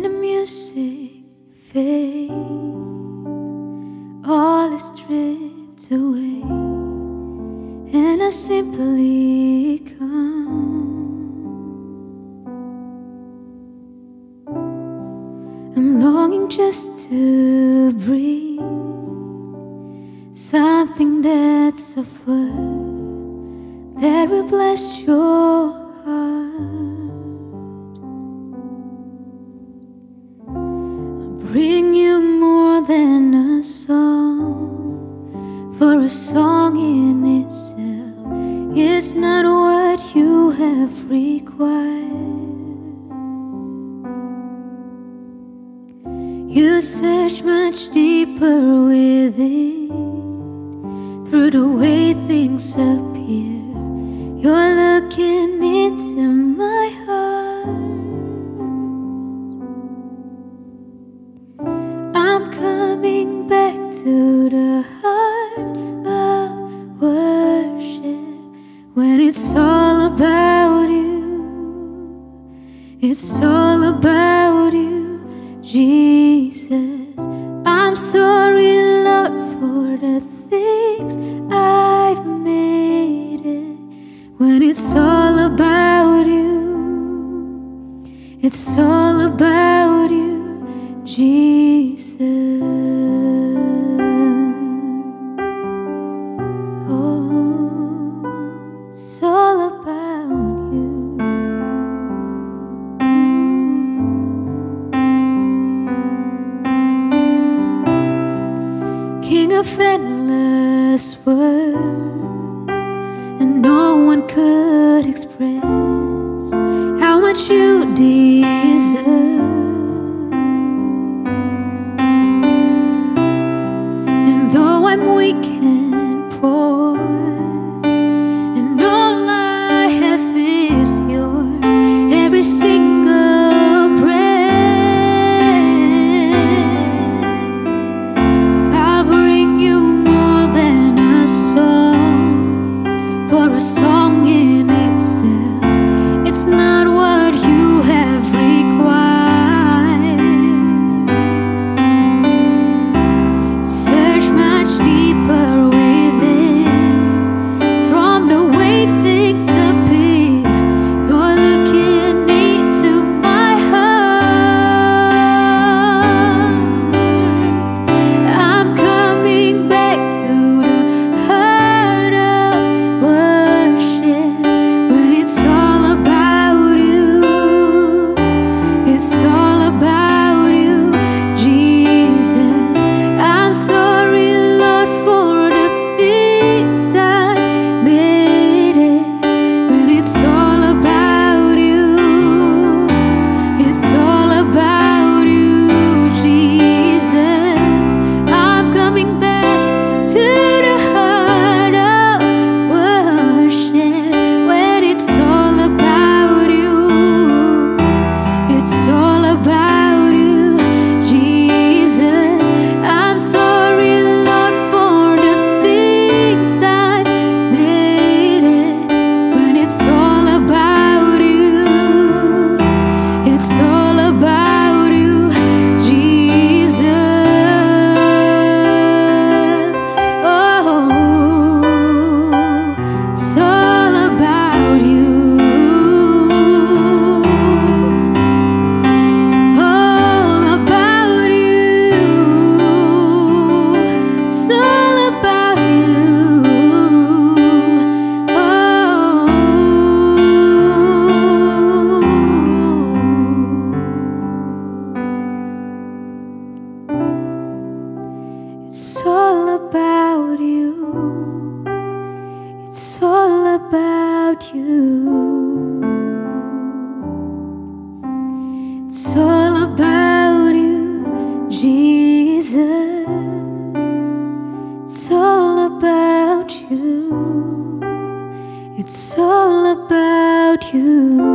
the music fades, all is stripped away, and I simply come. I'm longing just to breathe something that's of worth that will bless your heart. I'll bring you more than a song, for a song in itself is not what you have required. You search much deeper within, through the way things appear. You're looking into my heart. I'm coming back to the heart of worship, when it's all about you. It's all about you, Jesus. I'm sorry, Lord, for the things I've made it. When it's all about you, it's all about you, Jesus. Oh, it's all about you. King of endless worth, and no one could express how much you deserve. And though I'm weak and poor, and all I have is yours, every single breath, I'll bring you more than a song, for a song in itself, it's not what you have required. Search much deeper within, from the way things appear. You're looking into my heart. I'm coming back to the heart of worship, when it's all about you. It's all about you, Jesus. I'm sorry, Lord, for the things I've made it. When it's all about you, it's all about you, Jesus. I'm coming back to the heart of worship, when it's all about you. It's all about you, Jesus. I'm sorry, Lord, for the things I've made it. When it's all about you, it's all about you, Jesus. Oh, it's all about you. All about you. It's all about you. It's all about you. It's all about you. It's all about you, Jesus. It's all about you. It's all about you.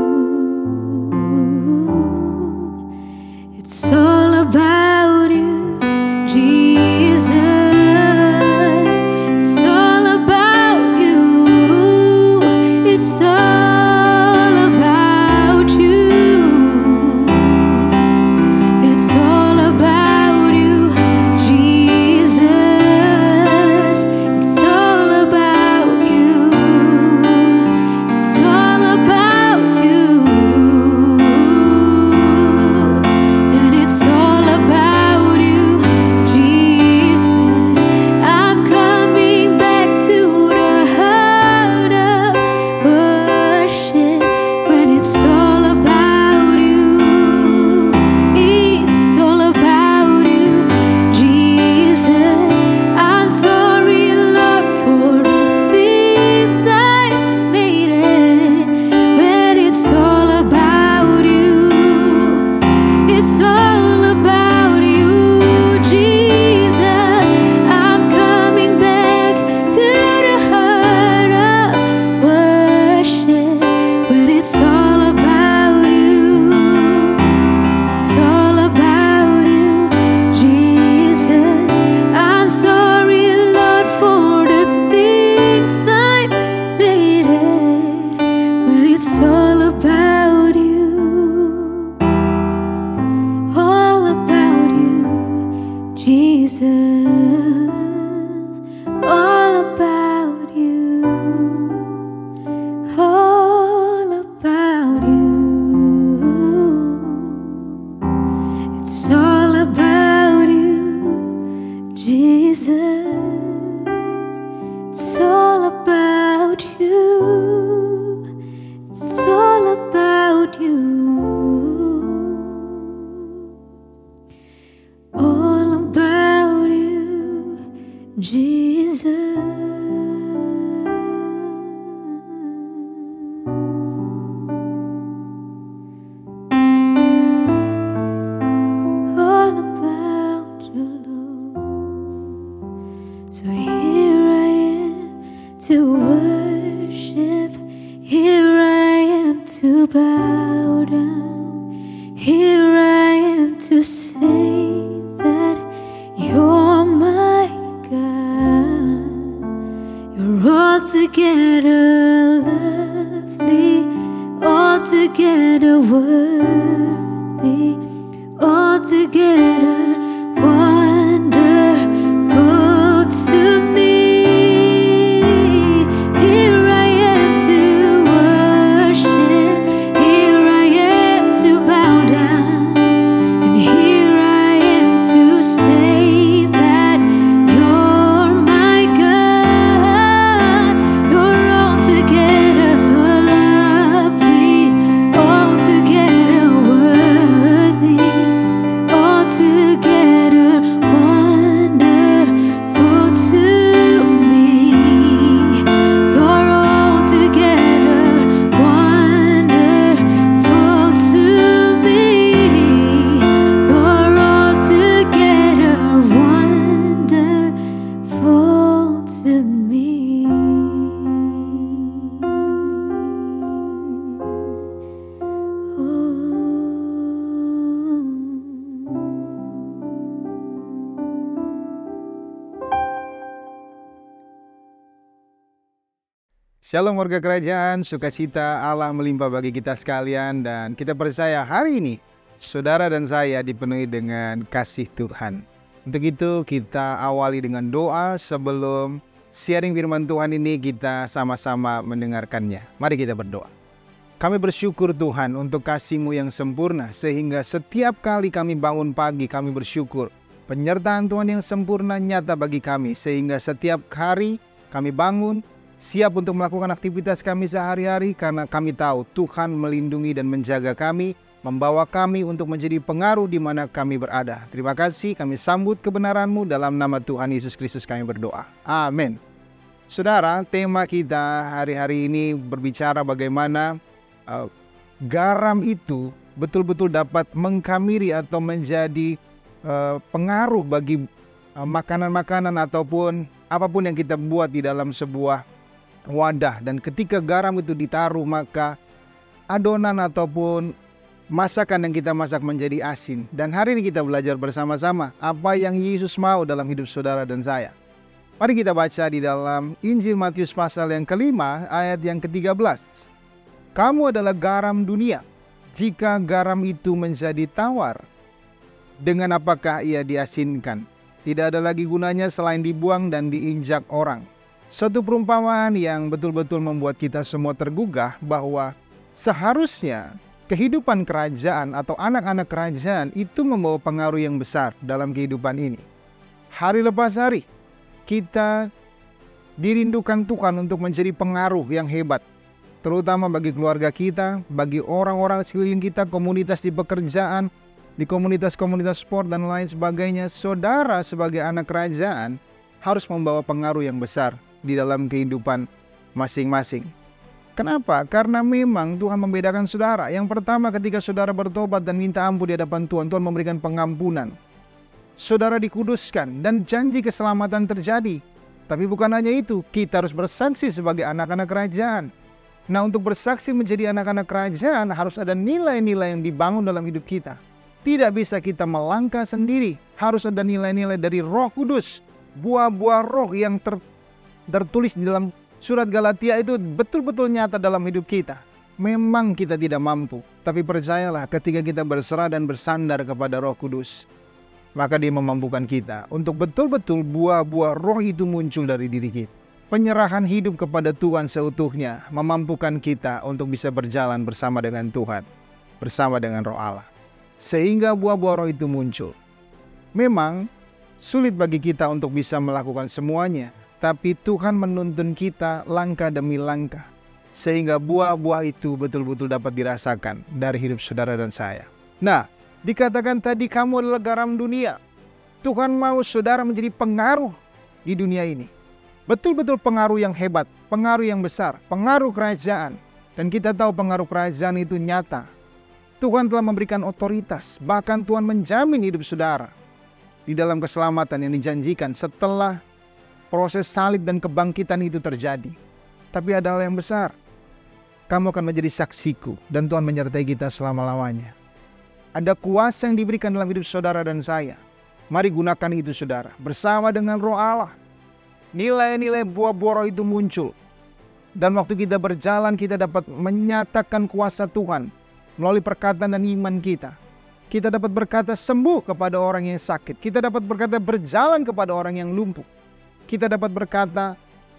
It's all about you, Jesus. It's all about you. It's all about you. it's all about you, Jesus. I'm coming back to the heart of worship when it's all about you. It's all about you, Jesus. I'm sorry, Lord, for the things I've made it, but it's all about you. All about you, Jesus. All about you. All about you. It's all about you, Jesus. It's all about you. It's all about you. All about you, Jesus. All about you, Lord. So here I am to worship. Here I am to bow down. Here I am to say that you're my God. You're altogether lovely, altogether worthy, altogether wonderful to me. Here I am to worship. Here I am to bow down. And here I am to say that you're my God. You're altogether lovely, altogether worthy, altogether wonderful to me. You're altogether wonderful to me. You're altogether wonderful to me. Shalom warga kerajaan, sukacita Allah melimpah bagi kita sekalian, dan kita percaya hari ini saudara dan saya dipenuhi dengan kasih Tuhan. Untuk itu kita awali dengan doa sebelum sharing firman Tuhan ini kita sama-sama mendengarkannya. Mari kita berdoa. Kami bersyukur Tuhan untuk kasih-Mu yang sempurna, sehingga setiap kali kami bangun pagi kami bersyukur. Penyertaan Tuhan yang sempurna nyata bagi kami, sehingga setiap hari kami bangun siap untuk melakukan aktivitas kami sehari-hari, karena kami tahu Tuhan melindungi dan menjaga kami, membawa kami untuk menjadi pengaruh di mana kami berada. Terima kasih, kami sambut kebenaran-Mu dalam nama Tuhan Yesus Kristus kami berdoa. Amin. Saudara, tema kita hari-hari ini berbicara bagaimana garam itu betul-betul dapat mengkamiri atau menjadi pengaruh bagi makanan-makanan ataupun apapun yang kita buat di dalam sebuah wadah. Dan ketika garam itu ditaruh, maka adonan ataupun masakan yang kita masak menjadi asin. Dan hari ini kita belajar bersama-sama apa yang Yesus mau dalam hidup saudara dan saya. Mari kita baca di dalam Injil Matius pasal yang kelima ayat yang ke-13. Kamu adalah garam dunia. Jika garam itu menjadi tawar, dengan apakah ia diasinkan? Tidak ada lagi gunanya selain dibuang dan diinjak orang. Suatu perumpamaan yang betul-betul membuat kita semua tergugah bahwa seharusnya kehidupan kerajaan atau anak-anak kerajaan itu membawa pengaruh yang besar dalam kehidupan ini. Hari lepas hari kita dirindukan Tuhan untuk menjadi pengaruh yang hebat, terutama bagi keluarga kita, bagi orang-orang sekeliling kita, komunitas di pekerjaan, di komunitas-komunitas sport dan lain sebagainya. Saudara sebagai anak kerajaan harus membawa pengaruh yang besar di dalam kehidupan masing-masing. Kenapa? Karena memang Tuhan membedakan saudara. Yang pertama, ketika saudara bertobat dan minta ampun di hadapan Tuhan, Tuhan memberikan pengampunan. Saudara dikuduskan dan janji keselamatan terjadi. Tapi bukan hanya itu, kita harus bersaksi sebagai anak-anak kerajaan. Nah, untuk bersaksi menjadi anak-anak kerajaan harus ada nilai-nilai yang dibangun dalam hidup kita. Tidak bisa kita melangkah sendiri. Harus ada nilai-nilai dari Roh Kudus. Buah-buah roh yang tertulis di dalam surat Galatia itu betul-betul nyata dalam hidup kita. Memang kita tidak mampu, tapi percayalah ketika kita berserah dan bersandar kepada Roh Kudus, maka Dia memampukan kita untuk betul-betul buah-buah roh itu muncul dari diri kita. Penyerahan hidup kepada Tuhan seutuhnya memampukan kita untuk bisa berjalan bersama dengan Tuhan, bersama dengan Roh Allah, sehingga buah-buah roh itu muncul. Memang sulit bagi kita untuk bisa melakukan semuanya, tapi Tuhan menuntun kita langkah demi langkah, sehingga buah-buah itu betul-betul dapat dirasakan dari hidup saudara dan saya. Nah, dikatakan tadi kamu adalah garam dunia. Tuhan mau saudara menjadi pengaruh di dunia ini. Betul-betul pengaruh yang hebat, pengaruh yang besar, pengaruh kerajaan. Dan kita tahu pengaruh kerajaan itu nyata. Tuhan telah memberikan otoritas, bahkan Tuhan menjamin hidup saudara di dalam keselamatan yang dijanjikan setelah proses salib dan kebangkitan itu terjadi. Tapi ada hal yang besar. Kamu akan menjadi saksiku dan Tuhan menyertai kita selama-lamanya. Ada kuasa yang diberikan dalam hidup saudara dan saya. Mari gunakan itu saudara. Bersama dengan Roh Allah. Nilai-nilai buah-buah roh itu muncul. Dan waktu kita berjalan kita dapat menyatakan kuasa Tuhan melalui perkataan dan iman kita. Kita dapat berkata sembuh kepada orang yang sakit. Kita dapat berkata berjalan kepada orang yang lumpuh. Kita dapat berkata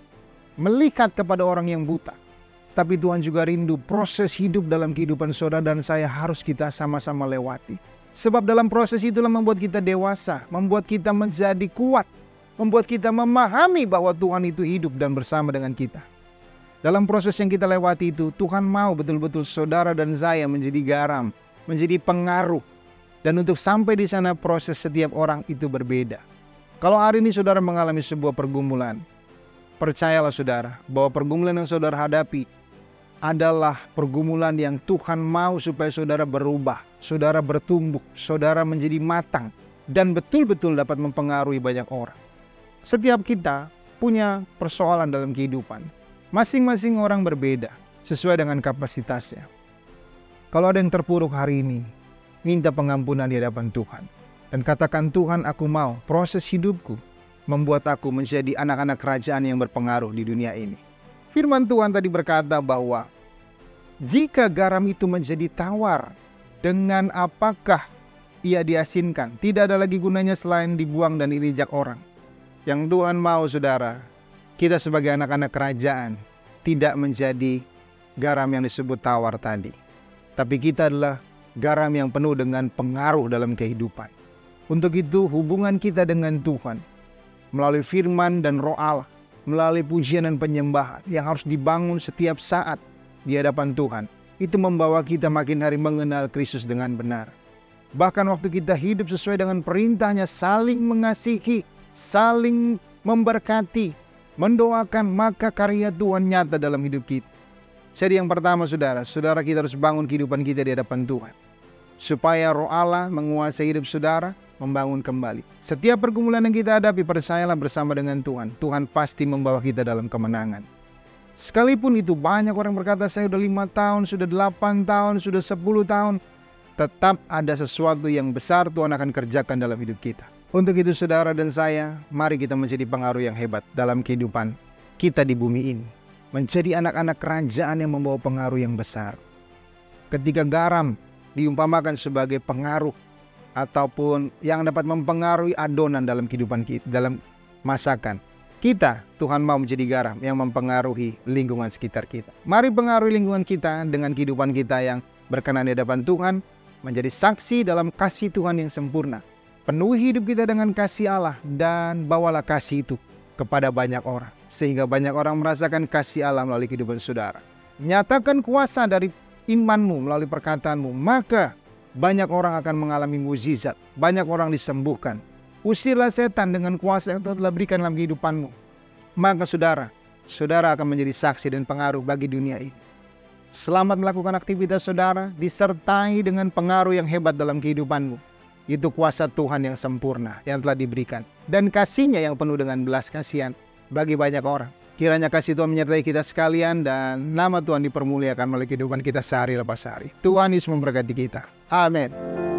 melihat kepada orang yang buta. Tapi Tuhan juga rindu proses hidup dalam kehidupan saudara dan saya harus kita sama-sama lewati. Sebab dalam proses itulah membuat kita dewasa, membuat kita menjadi kuat, membuat kita memahami bahwa Tuhan itu hidup dan bersama dengan kita. Dalam proses yang kita lewati itu, Tuhan mau betul-betul saudara dan saya menjadi garam, menjadi pengaruh. Dan untuk sampai di sana proses setiap orang itu berbeda. Kalau hari ini saudara mengalami sebuah pergumulan, percayalah saudara bahwa pergumulan yang saudara hadapi adalah pergumulan yang Tuhan mau supaya saudara berubah, saudara bertumbuh, saudara menjadi matang, dan betul-betul dapat mempengaruhi banyak orang. Setiap kita punya persoalan dalam kehidupan. Masing-masing orang berbeda, sesuai dengan kapasitasnya. Kalau ada yang terpuruk hari ini, minta pengampunan di hadapan Tuhan. Dan katakan, Tuhan, aku mau proses hidupku membuat aku menjadi anak-anak kerajaan yang berpengaruh di dunia ini. Firman Tuhan tadi berkata bahwa jika garam itu menjadi tawar, dengan apakah ia diasinkan? Tidak ada lagi gunanya selain dibuang dan diinjak orang. Yang Tuhan mau saudara, kita sebagai anak-anak kerajaan tidak menjadi garam yang disebut tawar tadi. Tapi kita adalah garam yang penuh dengan pengaruh dalam kehidupan. Untuk itu hubungan kita dengan Tuhan melalui firman dan Roh Allah, melalui pujian dan penyembahan yang harus dibangun setiap saat di hadapan Tuhan, itu membawa kita makin hari mengenal Kristus dengan benar. Bahkan waktu kita hidup sesuai dengan perintahnya, saling mengasihi, saling memberkati, mendoakan, maka karya Tuhan nyata dalam hidup kita. Jadi yang pertama saudara kita harus bangun kehidupan kita di hadapan Tuhan, supaya Roh Allah menguasai hidup saudara, membangun kembali. Setiap pergumulan yang kita hadapi, percayalah bersama dengan Tuhan, Tuhan pasti membawa kita dalam kemenangan. Sekalipun itu banyak orang berkata, saya sudah 5 tahun, sudah 8 tahun, sudah 10 tahun, tetap ada sesuatu yang besar Tuhan akan kerjakan dalam hidup kita. Untuk itu saudara dan saya, mari kita menjadi pengaruh yang hebat dalam kehidupan kita di bumi ini. Menjadi anak-anak kerajaan yang membawa pengaruh yang besar. Ketika garam diumpamakan sebagai pengaruh ataupun yang dapat mempengaruhi adonan dalam kehidupan kita, dalam masakan. Kita, Tuhan mau menjadi garam yang mempengaruhi lingkungan sekitar kita. Mari pengaruhi lingkungan kita dengan kehidupan kita yang berkenan di hadapan Tuhan, menjadi saksi dalam kasih Tuhan yang sempurna. Penuhi hidup kita dengan kasih Allah dan bawalah kasih itu kepada banyak orang, sehingga banyak orang merasakan kasih Allah melalui kehidupan saudara. Nyatakan kuasa dari imanmu melalui perkataanmu, maka banyak orang akan mengalami mukjizat, banyak orang disembuhkan. Usirlah setan dengan kuasa yang telah berikan dalam kehidupanmu. Maka saudara, saudara akan menjadi saksi dan pengaruh bagi dunia ini. Selamat melakukan aktivitas saudara, disertai dengan pengaruh yang hebat dalam kehidupanmu. Itu kuasa Tuhan yang sempurna yang telah diberikan, dan kasih-Nya yang penuh dengan belas kasihan bagi banyak orang. Kiranya kasih Tuhan menyertai kita sekalian, dan nama Tuhan dipermuliakan melalui kehidupan kita sehari lepas hari. Tuhan Yesus memberkati kita. Amin.